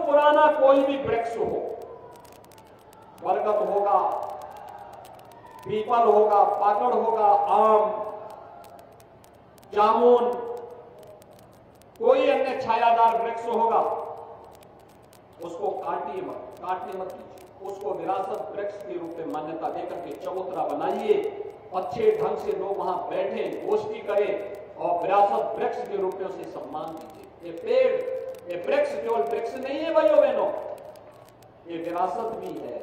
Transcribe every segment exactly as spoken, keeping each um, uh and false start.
पुराना कोई भी वृक्ष हो, बरगद होगा, पीपल होगा, पाकड़ होगा, आम, जामुन, कोई अन्य छायादार वृक्ष होगा, उसको काटिए मत, काटने मत कीजिए, उसको विरासत वृक्ष के रूप में मान्यता देकर के चबूतरा बनाइए, अच्छे ढंग से लोग वहां बैठे, गोष्ठी करें और विरासत वृक्ष के रूप में उसे सम्मान दीजिए। ये पेड़, ये वृक्ष केवल वृक्ष नहीं है भाइयों बहनों, ये विरासत भी है,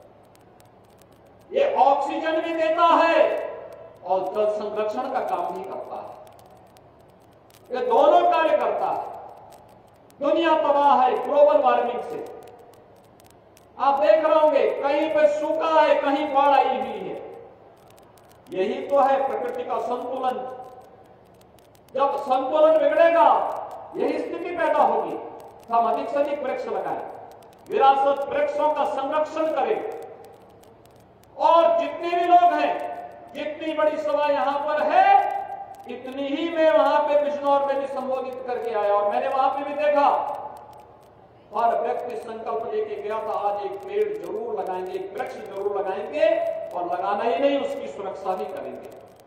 ये ऑक्सीजन भी देता है और जल संरक्षण का काम भी करता है। ये दोनों कार्य करता है। दुनिया तबाह है ग्लोबल वार्मिंग से, आप देख रहे होंगे कहीं पे सूखा है, कहीं बाढ़ आई हुई है। यही तो है प्रकृति का संतुलन। जब संतुलन बिगड़ेगा यही स्थिति पैदा होगी। हम अधिक से अधिक वृक्ष लगाएं, विरासत वृक्षों का संरक्षण करें और जितने भी लोग हैं, जितनी बड़ी सभा यहां पर है, इतनी ही मैं वहां पे बिजनौर में भी संबोधित करके आया और मैंने वहां पे भी देखा हर व्यक्ति संकल्प लेके गया था, आज एक पेड़ जरूर लगाएंगे, एक वृक्ष जरूर लगाएंगे और लगाना ही नहीं, उसकी सुरक्षा भी करेंगे।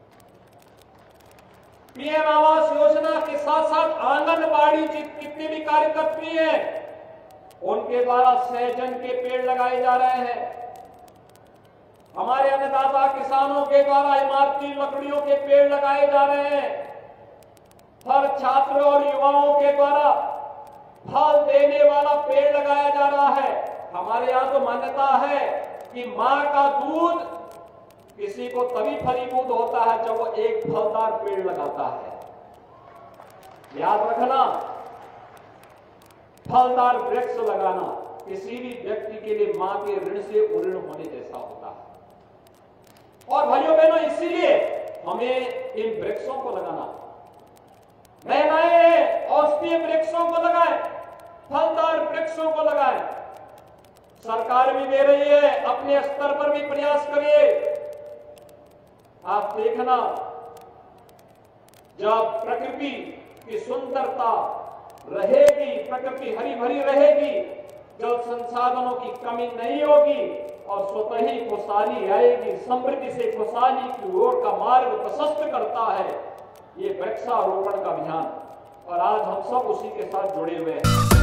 पीएम आवास योजना के साथ साथ आंगनबाड़ी कितने भी कार्यकर्त्री हैं, उनके द्वारा सहजन के पेड़ लगाए जा रहे हैं। हमारे अन्नदाता किसानों के द्वारा इमारती लकड़ियों के पेड़ लगाए जा रहे हैं। हर छात्र और युवाओं के द्वारा फल देने वाला पेड़ लगाया जा रहा है। हमारे यहाँ तो मान्यता है कि मां का दूध किसी को तभी फलीभूत होता है जब वो एक फलदार पेड़ लगाता है। याद रखना, फलदार वृक्ष लगाना किसी भी व्यक्ति के लिए मां के ऋण से उऋण होने जैसा होता है। और भाइयों बहनों, इसीलिए हमें इन वृक्षों को लगाना, महिलाएं औषधीय वृक्षों को लगाएं, फलदार वृक्षों को लगाएं। सरकार भी दे रही है, अपने स्तर पर भी प्रयास करिए। आप देखना, जब प्रकृति की सुंदरता रहेगी, प्रकृति हरी भरी रहेगी, जल संसाधनों की कमी नहीं होगी और स्वतः ही खुशहाली आएगी। समृद्धि से खुशहाली की ओर का मार्ग प्रशस्त करता है ये वृक्षारोपण का अभियान, और आज हम सब उसी के साथ जुड़े हुए हैं।